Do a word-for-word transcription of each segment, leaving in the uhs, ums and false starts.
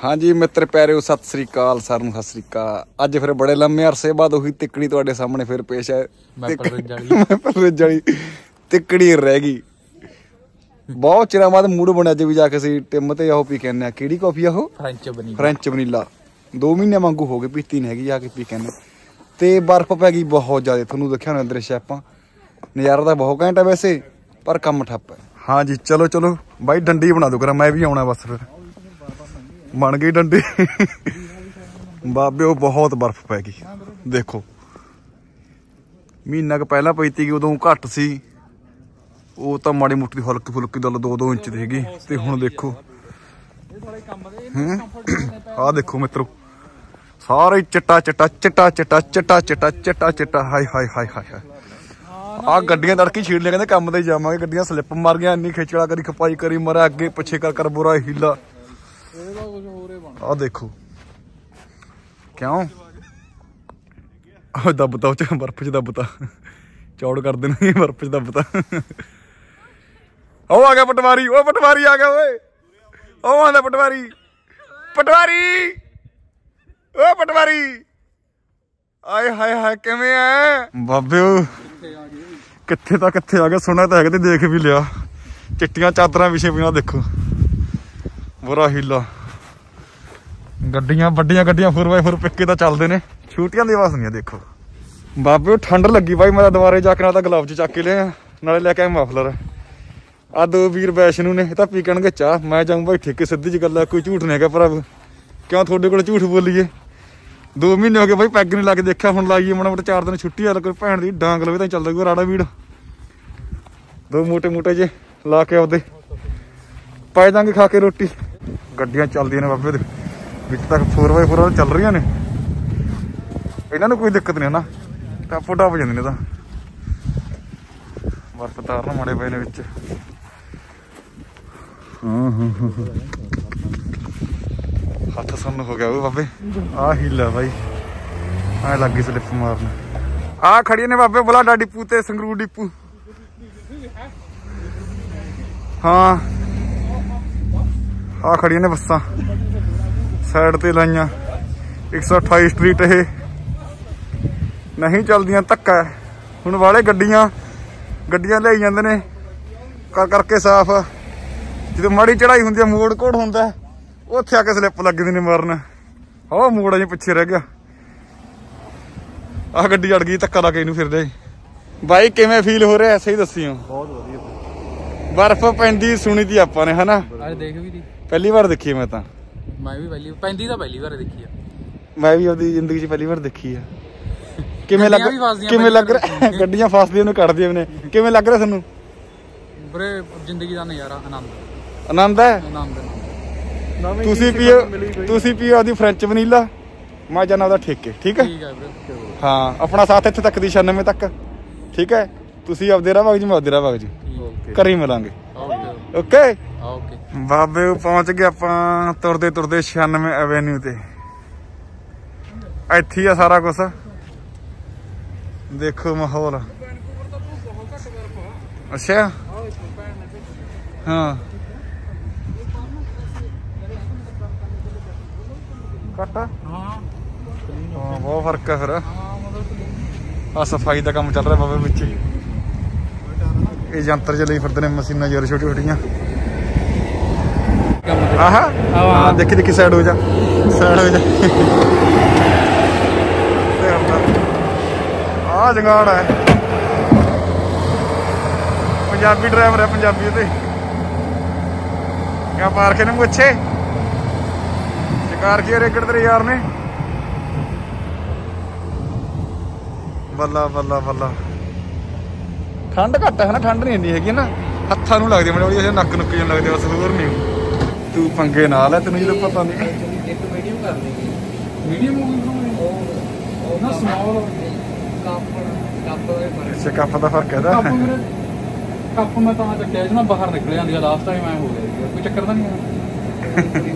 हाँ जी मित्र प्यारे सत श्री अकाल सार नूं सत श्री अकाल। अज फिर बड़े लंबे अरसे बाद उही तिकड़ी तुहाडे सामने फिर पेश है। तिकड़ी रह गई बहुत चिर बाद मूड बनया अज भी जाके सी टिम ते आहो पी के आने। किहड़ी कॉफी आ फ्रेंच वनीला फ्रेंच वनीला दो महीने वांगू हो गए पीती नहीं हैगी जाके पी के आने। ते बर्फ पै गई बहुत ज़्यादा थोनू दिखा होना दृश्य आपां नज़ारा तो बहुत घैंट है वैसे पर कम ठप्प है। हाँ जी चलो चलो भाई डंडी बना दो करा मैं भी आना बस फिर बन गई डंडी। बाबे बहुत बर्फ पै गई देखो महीना क पहला पई ती उदों घट सी वो तो माड़ी मुट्टी हल्की फुल्की दल दो दो इंच दी ते हुण देखो आ देखो मित्रों सारे चिट्टा चिट्टा चिट्टा चिट्टा चिट्टा चिट्टा चिट्टा चिट्टा हाय हाय हाय हाय हाय। आ गड्डियां तड़की छीड़ लिया कहते काम ते जावांगे गड्डियां स्लिप मार गया इन्नी खिचड़ा करी खपाई करी मरा अगे पिछे कर कर बुरा हीला। आ देखो क्यों दबता उच बर्फ च दबता चौड़ कर देना बर्फ च दबता। ओ आ गया पटवारी ओ पटवारी आ गया ओए ओ आंदा पटवारी पटवारी ओ पटवारी आए हाय हाय किवें है बाबे कित्थे ता कित्थे आ गया सुना तो है देख भी लिया चिट्टियां चादरां विछे पियां देखो बुरा हीला। गड्डियां वड्डियां गड्डियां फोर बाय फोर पिक्के तो चलते ने छूटियां दी आवाज नहीं देखो बाबे ठंड लगी भाई मैं दुबारे जाके ना ग्लव च चक के लिया नाले लैके आए मफलर। आ दो वीर वैष्णो ने तो पी कणगे चाह मैं जाऊँ भाई ठेके सीधी जी गल कोई झूठ नहीं है भरा क्यों थोड़े को झूठ बोलीए दो महीने हो गए भाई पैग नहीं ला के देखा हूँ लाइए माड़ा मोटा चार दिन छुट्टी आ कोई भैन की डांग लवे तो चलता कोई राड़ा वीड़ दो मोटे मोटे जे ला के आउदे पाए जांगे खा के रोटी। गड्डियां चलदियां ने बाबे विच तक फोर बाय फोर चल रही ने इन्होंने कोई दिक्कत नहीं है ना टप टप जाते ने बर्फ तारना माड़े पे ने विच। हाँ हाँ हाँ हथ सुन हो गया वो बाबे आ हीला भाई आ लगी स्लिप मारना। आ खड़ी ने बाबे बलाडा डिपू ते संगरूर डिपू। हाँ आ खड़ी ने बसा साइड ते लाइया एक सौ अठाई स्ट्रीट ये नहीं चलदियां धक्का हुण वाले गड्डियां गड्डियां ले जांदे ने कर करके साफ जो माड़ी चढ़ाई होंदी है मोड़ कोड़ होंदा उत्थे आके स्लिप लगदी ने मारन हो मोड़ अजे पिछे रह गया आ गड्डी अड़ गई धक्का ला के इनू फिरदे। बाई किवें फील हो रहा सही दसियो बहुत वधिया बर्फ पैंदी सुनी थी आपां ने है ना देख भी पहली बार देखी है मैं तो मैं भी पहली पैंदी तो पहली बार देखी है मैं भी अपनी जिंदगी च पहली बार देखी है। किवें लग किवें लग रहा गड्डियां फसदियां ने कटदियां ने किवें लग रहा थानू बरे जिंदगी दा नज़ारा आनंद आनंद है आनंद तुसी पियो तुसी पियो आदि फ्रेंच वनीला मैं जाना ओदा ठेके ठीक है हाँ अपना साथ इत्थे तक दी छियानवे तक ठीक है तुसी आपदे राह भाग जी मैं आपदे राह भाग जी घरे मिलांगे ओके बाबे पहुंच गए आपां तुरदे तुरदे छियानवे एवेन्यू ते इत्थे ही आ सारा कुछ देखो माहौल। अच्छा हाँ घट हाँ बहुत फर्क है फिर आ सफाई का काम चल रहा बाबे बच्चे ये यंत्र चले फिरते ने मशीनां जोर छोटी छोटियां। हाँ देखी देखी साइड हो जा साइड हो जा आ जंगाड़ है पंजाबी ड्राइवर है पंजाबी ते क्या पार्के ने मुझे शिकार किया रेकड़ तेरे यार ने बल्ला बल्ला बल्ला। ठंड घट है ना ठंड नहीं इन्नी हैगी ना हत्थां नूं लगदी बड़ी बड़ी नक नुक जन लगदे बस होर नहीं तू पंगे नाल है तेन जो पता नहीं अच्छा कप का फर्क है कप मैं तो चक्या बाहर निकल जाती लास्ट टाइम मैं हो गया कोई चक्कर तो नहीं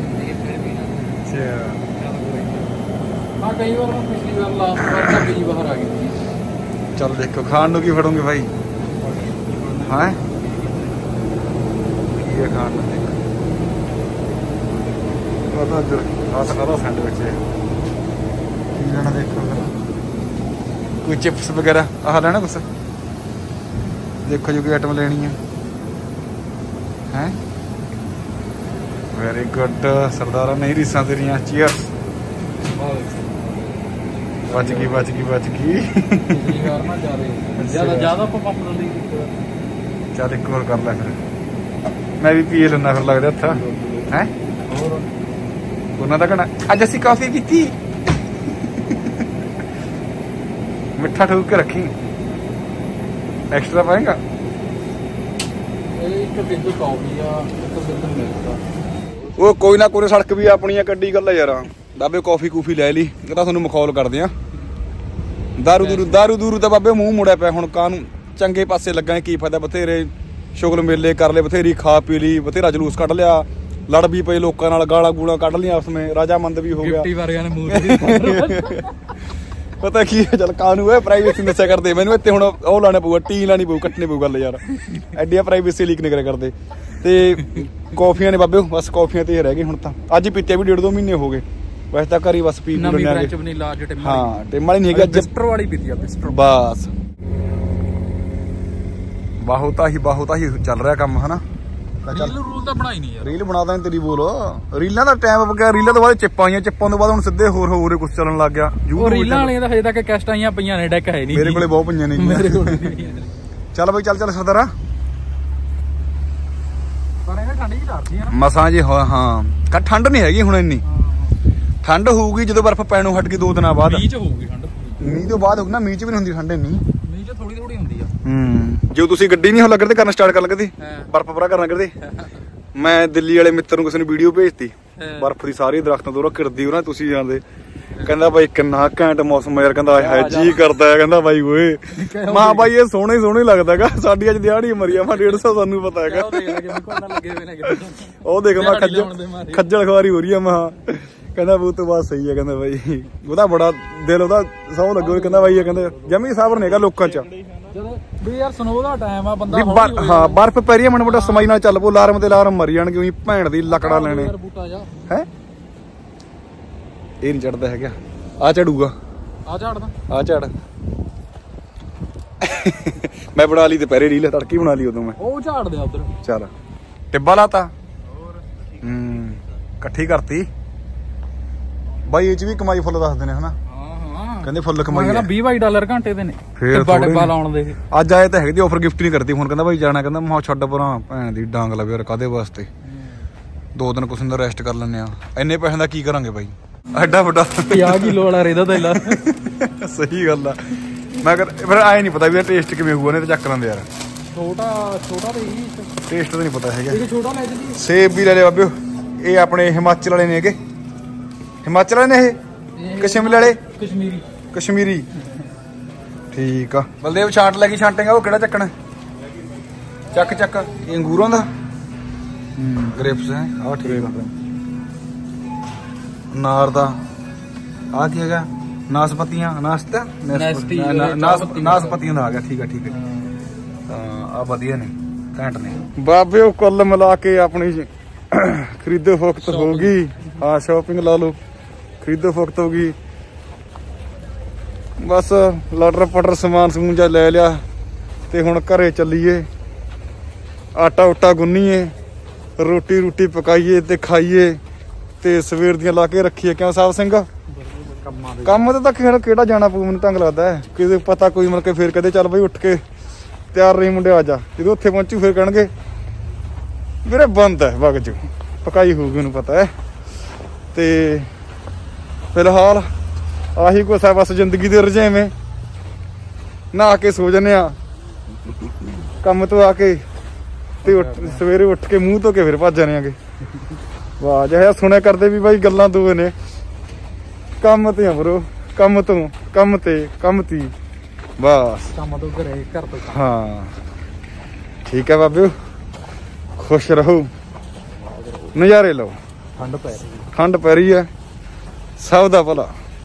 हाँ कई बार पिछली बार लास्ट बार कई बाहर आ गई। चल देखो खान नूं की फड़ोगे भाई हाँ ये खान ਉਹਦਾ ਇੱਧਰ ਆਹ ਸਾਰਾ ਸੈਂਡਵਿਚ ਹੈ ਕੀ ਲੈਣਾ ਦੇਖੋ ਫਿਰ ਕੋਈ ਚਿਪਸ ਵਗੈਰਾ ਆਹ ਲੈਣਾ ਕੁਛ ਦੇਖੋ ਜੋ ਕੋਈ ਆਈਟਮ ਲੈਣੀ ਹੈ ਹੈ ਵੈਰੀ ਗੁੱਡ ਸਰਦਾਰਾ ਨਹੀਂ ਰੀਸਾਂ ਤੇਰੀਆਂ ਚੀਅਰਸ ਬਚ ਗਈ ਬਚ ਗਈ ਬਚ ਗਈ ਜਿਆਦਾ ਜਿਆਦਾ ਪਾਪੂਲਰ ਨਹੀਂ ਚੱਲ ਇੱਕ ਹੋਰ ਕਰ ਲੈ ਫਿਰ ਮੈਂ ਵੀ ਪੀ ਲੈਣਾ ਫਿਰ ਲੱਗਦਾ ਹੱਥਾਂ ਹੈ ਹੋਰ ਉਹਨਾਂ ਦਾ ਕਹਿਣਾ ਅੱਜ ਅਸੀਂ ਕਾਫੀ ਪੀਤੀ ਮਿੱਠਾ ਠੋਕ ਕੇ ਰੱਖੀ ਐਕਸਟਰਾ ਪਾਏਗਾ ਇਹ ਇੱਕ ਬਿੰਦੂ ਕਾਫੀ ਆ ਇੱਕ ਬਿੰਦੂ ਮਿਲਕ ਉਹ ਕੋਈ ਨਾ ਕੋਈ ਸੜਕ ਵੀ ਆਪਣੀ ਆ ਕੱਢੀ ਗੱਲ ਯਾਰ ਬਾਬੇ ਕਾਫੀ ਕੂਫੀ ਲੈ ਲਈ ਇਹ ਤਾਂ ਤੁਹਾਨੂੰ ਮਖੌਲ ਕਰਦੇ ਆ ਦਾਰੂ ਦੂਰੂ ਦਾਰੂ ਦੂਰੂ ਤਾਂ ਬਾਬੇ ਮੂੰਹ ਮੁੜਿਆ ਪਿਆ ਹੁਣ ਕਾਹਨੂੰ ਚੰਗੇ ਪਾਸੇ ਲੱਗਾ ਕੀ ਫਾਇਦਾ ਬਥੇਰੇ ਸ਼ੁਗਲ ਮੇਲੇ ਕਰ ਲਏ ਬਥੇਰੀ ਖਾ ਪੀ ਲਈ ਬਥੇਰਾ ਜਲੂਸ ਕੱਢ ਲਿਆ ਲੜ ਵੀ ਪਏ ਲੋਕਾਂ ਨਾਲ ਗਾਲਾਂ ਗੂਲਾਂ ਕੱਢ ਲਈਆਂ ਆਪਸ ਵਿੱਚ ਰਾਜਾਮੰਦ ਵੀ ਹੋ ਗਿਆ ਗਿਫਟੀ ਵਰਗਿਆਂ ਨੇ ਮੂੰਹ ਪਤਾ ਕੀ ਹੈ ਚੱਲ ਕਾਹਨੂੰ ਹੈ ਪ੍ਰਾਈਵੇਸੀ ਦੱਸਿਆ ਕਰਦੇ ਮੈਨੂੰ ਇੱਥੇ ਹੁਣ ਉਹ ਲਾਣੇ ਪਊਗਾ ਟੀ ਲਾਣੀ ਪਊ ਕੱਟਣੀ ਪਊ ਗੱਲ ਯਾਰ ਐਡੀਆਂ ਪ੍ਰਾਈਵੇਸੀ ਲੀਕ ਨਹੀਂ ਕਰਿਆ ਕਰਦੇ ਤੇ ਕਾਫੀਆਂ ਨੇ ਬਾਬੇ ਬਸ ਕਾਫੀਆਂ ਤੇ ਰਹਿ ਗਏ ਹੁਣ ਤਾਂ ਅੱਜ ਹੀ ਪੀਤੇ ਵੀ ਡੇਢ ਦੋ ਮਹੀਨੇ ਹੋ ਗਏ ਵੈਸੇ ਤਾਂ ਘਰੀ ਬਸ ਪੀ ਪੂ ਲੈਣੇ ਹਾਂ ਟਿੰਮ ਵਾਲੀ ਨਹੀਂ ਹੈਗੀ ਬਿਸਟਰ ਵਾਲੀ ਪੀਤੀ ਆ ਬਿਸਟਰ ਬਸ ਬਹੁਤਾ ਹੀ ਬਹੁਤਾ ਹੀ ਚੱਲ ਰਿਹਾ ਕੰਮ ਹਨਾ ਰੀਲ ਰੂਲ ਤਾਂ ਬਣਾਈ ਨਹੀਂ ਯਾਰ ਰੀਲ ਬਣਾ ਦਾਂ ਤੇਰੀ ਬੋਲ ਰੀਲਾਂ ਦਾ ਟਾਈਮ ਵਗਿਆ ਰੀਲਾਂ ਤੋਂ ਬਾਅਦ ਚਿੱਪਾਂ ਆਈਆਂ ਚਿੱਪਾਂ ਤੋਂ ਬਾਅਦ ਹੁਣ ਸਿੱਧੇ ਹੋਰ ਹੋਰ ਕੁਝ ਚੱਲਣ ਲੱਗ ਗਿਆ ਉਹ ਰੀਲਾਂ ਵਾਲੀਆਂ ਤਾਂ ਹਜੇ ਤੱਕ ਕੈਸਟ ਆਈਆਂ ਪਈਆਂ ਨੇ ਡੈਕ ਹੈ ਨਹੀਂ ਮੇਰੇ ਕੋਲੇ ਬਹੁਤ ਪਈਆਂ ਨੇ ਮੇਰੇ ਕੋਲ ਚੱਲ ਬਈ ਚੱਲ ਚੱਲ ਸਰਦਾਰਾ ਪਰ ਇਹ ਠੰਡ ਹੀ ਕਰਦੀ ਆ ਮਸਾਂ ਜੀ ਹਾਂ ਠੰਡ ਨਹੀਂ ਹੈਗੀ ਹੁਣ ਇੰਨੀ ਠੰਡ ਹੋਊਗੀ ਜਦੋਂ ਬਰਫ਼ ਪੈਣੋਂ ਹਟ ਗਈ ਦੋ ਦਿਨਾਂ ਬਾਅਦ ਮੀਂਹ ਚ ਹੋਊਗੀ ਠੰਡ ਮੀਂਹ ਤੋਂ ਬਾਅਦ ਹੋਊਗੀ ਨਾ ਮੀਂਹ ਚ ਵੀ ਨਹੀਂ ਹੁੰਦੀ ਠੰਡ ਇੰਨੀ ਮੀਂਹ ਚ ਥੋੜੀ ਥੋੜੀ ਹੁੰਦੀ ਆ ਹੂੰ ਜੋ ਤੁਸੀਂ ਗੱਡੀ ਨਹੀਂ ਹੋ ਲੱਗਦੇ ਕਰਨਾ ਸਟਾਰਟ ਕਰ ਲੱਗਦੇ ਬਰਫ਼ ਪੂਰਾ ਕਰਨਾ ਕਰਦੇ ਮੈਂ ਦਿੱਲੀ ਵਾਲੇ ਮਿੱਤਰ ਨੂੰ ਕਿਸੇ ਨੂੰ ਵੀਡੀਓ ਭੇਜਤੀ ਬਰਫ਼ ਦੀ ਸਾਰੀ ਦਰਖਤਾਂ ਤੋਂ ਘਿਰਦੀ ਉਹਨਾਂ ਤੁਸੀਂ ਜਾਂਦੇ ਕਹਿੰਦਾ ਬਾਈ ਕਿੰਨਾ ਘੈਂਟ ਮੌਸਮ ਯਾਰ ਕਹਿੰਦਾ ਹਾਏ ਜੀ ਕਰਦਾ ਹੈ ਕਹਿੰਦਾ ਬਾਈ ਓਏ ਮਾਂ ਬਾਈ ਇਹ ਸੋਹਣਾ ਹੀ ਸੋਹਣਾ ਹੀ ਲੱਗਦਾਗਾ ਸਾਡੀ ਅੱਜ ਦਿਹਾੜੀ ਮਰੀਆ ਮਾ ਡੇਢ ਸੌ ਤੁਹਾਨੂੰ ਪਤਾ ਹੈਗਾ ਉਹ ਦੇਖ ਮੈਂ ਖੱਜਲ ਖੱਜਲ ਖਵਾਰੀ ਹੋ ਰਹੀ ਆ ਮਾਂ ਕਹਿੰਦਾ ਉਹ ਤੋਂ ਬਾਅਦ ਸਹੀ ਹੈ ਕਹਿੰਦਾ ਬਾਈ ਉਹਦਾ ਬੜਾ ਦਿਲ ਉਹਦਾ ਸੌ ਲੱਗੋ ਕਹਿੰਦਾ ਬਾਈ ਕਹਿੰਦਾ ਜਮੀ ਸਾਬਰ ਨੇਗਾ ਲੋਕਾਂ ਚ ਵੀ ਯਾਰ ਸਨੋ ਦਾ ਟਾਈਮ ਆ ਬੰਦਾ ਹਾਂ ਬਰਫ਼ ਪੈ ਰਹੀ ਹੈ ਮਨ ਮੋਟਾ ਸਮਾਈ ਨਾਲ ਚੱਲ ਪੋ ਅਲਾਰਮ ਤੇ ਅਲਾਰਮ ਮਰੀ ਜਾਣਗੇ ਉਹੀ ਭੈਣ ਦੀ ਲੱਕੜਾ ਲੈਣੇ ਹੈ ਇਹ ਨਹੀਂ ਚੜਦਾ ਹੈਗਾ ਆ ਚੜੂਗਾ ਆ ਝਾੜਦਾ ਆ ਝਾੜ ਮੈਂ ਬਣਾ ਲਈ ਦੁਪਹਿਰੇ ਰੀਲ ਤੜਕੀ ਬਣਾ ਲਈ ਉਦੋਂ ਮੈਂ ਉਹ ਝਾੜਦੇ ਆ ਉਧਰ ਚੱਲ ਟਿੱਬਾ ਲਾਤਾ ਹੂੰ ਇਕੱਠੀ ਕਰਤੀ ਬਾਈ ਇਹ ਚ ਵੀ ਕਮਾਈ ਫੁੱਲ ਦੱਸਦੇ ਨੇ ਹਨਾ ਕਹਿੰਦੇ ਫੁੱਲ ਕਮਾਈ ਕਹਿੰਦਾ ਵੀਹ ਬਾਈ ਡਾਲਰ ਘੰਟੇ ਦੇ ਨੇ ਟਿੱਬਾ ਟਿੱਬਾ ਲਾਉਣ ਦੇ ਅੱਜ ਆਏ ਤਾਂ ਹੈਗੇ ਦੀ ਆਫਰ ਗਿਫਟ ਨਹੀਂ ਕਰਦੀ ਹੁਣ ਕਹਿੰਦਾ ਬਾਈ ਜਾਣਾ ਕਹਿੰਦਾ ਮੈਂ ਛੱਡ ਪਰਾਂ ਭੈਣ ਦੀ ਡਾਂਗ ਲਵੇ ਯਾਰ ਕਾਹਦੇ ਵਾਸਤੇ ਦੋ ਦਿਨ ਕੁਛ ਦਾ ਰੈਸਟ ਕਰ ਲੈਂਦੇ ਆ ਇੰਨੇ ਪੈਸਿਆਂ ਦਾ ਕੀ ਕਰਾਂਗੇ ਬਾਈ ਐਡਾ ਵੱਡਾ ਪੰਜਾਹ ਕਿਲੋ ਵਾਲਾ ਰੇਦਾ ਤੇਲਾ ਸਹੀ ਗੱਲ ਆ ਮੈਂ ਫਿਰ ਆਏ ਨਹੀਂ ਪਤਾ ਵੀ ਟੇਸਟ ਕਿਵੇਂ ਹੋਊਗਾ ਨੇ ਤੇ ਚੱਕ ਲੈਂਦੇ ਯਾਰ ਛੋਟਾ ਛੋਟਾ ਤੇ ਹੀ ਟੇਸਟ ਤਾਂ ਨਹੀਂ ਪਤਾ ਹੈਗਾ ਇਹ ਛੋਟਾ ਲੈ ਜੀ ਸੇਬ ਵੀ ਲੈ ਲੈ ਬਾਬਿਓ ਇਹ ਆਪਣੇ ਹਿਮਾਚਲ ਵਾਲੇ ਨੇ ਹੈਗੇ ਹਿਮਾਚਲ ਵਾਲੇ ਨੇ ਇਹ ਕਿ ਸ਼ਿਮਲੇ ਵਾਲੇ ਕਸ਼ਮੀਰੀ ਕਸ਼ਮੀਰੀ ਠੀਕ ਆ ਬਲਦੇਵ ਛਾਂਟ ਲੈ ਕੇ ਛਾਂਟੇਗਾ ਉਹ ਕਿਹੜਾ ਚੱਕਣਾ ਚੱਕ ਚੱਕ ਇਹ ਅੰਗੂਰਾਂ ਦਾ ਹੂੰ ਗ੍ਰੇਪਸ ਹੈ ਆਹ ਠੀਕ ਆ ਨਾਰ ਦਾ ਆ ਕੀ ਹੈਗਾ ਨਾਸਪਤੀਆਂ ਨਾਸਤਾ ਨਾਸਪਤੀਆਂ ਦਾ ਆ ਗਿਆ ਠੀਕ ਆ ਠੀਕ ਆ ਹਾਂ ਆ ਵਧੀਆ ਨੇ ਘੈਂਟ ਨੇ ਬਾਬੇ ਉਹ ਕੁੱਲ ਮਿਲਾ ਕੇ ਆਪਣੀ ਖਰੀਦੋ ਫੋਕਤ ਹੋ ਗਈ ਹਾਂ ਸ਼ਾਪਿੰਗ ਲਾ ਲਓ ਖਰੀਦੋ ਫੋਕਤ ਹੋ ਗਈ ਬਸ ਲਟਰ ਪਟਰ ਸਮਾਨ ਸਮੂਨ ਜਾ ਲੈ ਲਿਆ ਤੇ ਹੁਣ ਘਰੇ ਚੱਲੀਏ ਆਟਾ ਉਟਾ ਗੁੰਨੀਏ ਰੋਟੀ ਰੋਟੀ ਪਕਾਈਏ ਤੇ ਖਾਈਏ ਤੇ ਸਵੇਰ ਦੀਆਂ ਲਾ ਕੇ ਰੱਖੀਏ ਕਿਉਂ ਸਾਹਿਬ ਸਿੰਘ ਕੰਮ ਤੇ ਤਾਂ ਕਿਹੜਾ ਜਾਣਾ ਪਊ ਮੈਨੂੰ ਤੰਗ ਲੱਗਦਾ ਹੈ ਕਿਤੇ ਪਤਾ ਕੋਈ ਮਿਲ ਕੇ ਫੇਰ ਕਦੇ ਚੱਲ ਬਈ ਉੱਠ ਕੇ ਤਿਆਰ ਰਹੀ ਮੁੰਡੇ ਆ ਜਾ ਜਦੋਂ ਉੱਥੇ ਪਹੁੰਚੂ ਫੇਰ ਕਹਿਣਗੇ ਵੀਰੇ ਬੰਦ ਹੈ ਵਗ ਚ ਪਕਾਈ ਹੋਊਗੀ ਮੈਨੂੰ ਪਤਾ ਹੈ ਤੇ ਫਿਲਹਾਲ ਆਹੀ ਕੁਛ ਹੈ ਬਸ ਜ਼ਿੰਦਗੀ ਦੇ ਰੁਝੇਵੇਂ ਨਹਾ ਕੇ ਸੋ ਜਾਂਦੇ ਆ ਕੰਮ ਤੋਂ ਆ ਕੇ ਤੇ ਸਵੇਰੇ ਉੱਠ ਕੇ ਮੂੰਹ ਧੋ ਕੇ ਫਿਰ ਭੱਜ ਜਾਣੇ ਆਗੇ ਵਾਹ ਜਿਹਾ ਸੁਣਿਆ ਕਰਦੇ ਵੀ ਬਾਈ ਗੱਲਾਂ ਦੋ ਨੇ ਕੰਮ ਤੇ ਅਮਰੋ ਕੰਮ ਤੋਂ ਕੰਮ ਤੇ ਕੰਮ ਤੀ ਬਸ ਕੰਮ ਤੋਂ ਘਰੇ ਘਰ ਤੋਂ ਹਾਂ ਠੀਕ ਹੈ ਬਾਬਿਓ ਖੁਸ਼ ਰਹੋ ਨਜ਼ਾਰੇ ਲਓ ਠੰਡ ਪੈ ਰਹੀ ਠੰਡ ਪੈ ਰਹੀ ਹੈ ਸਭ ਦਾ ਭਲਾ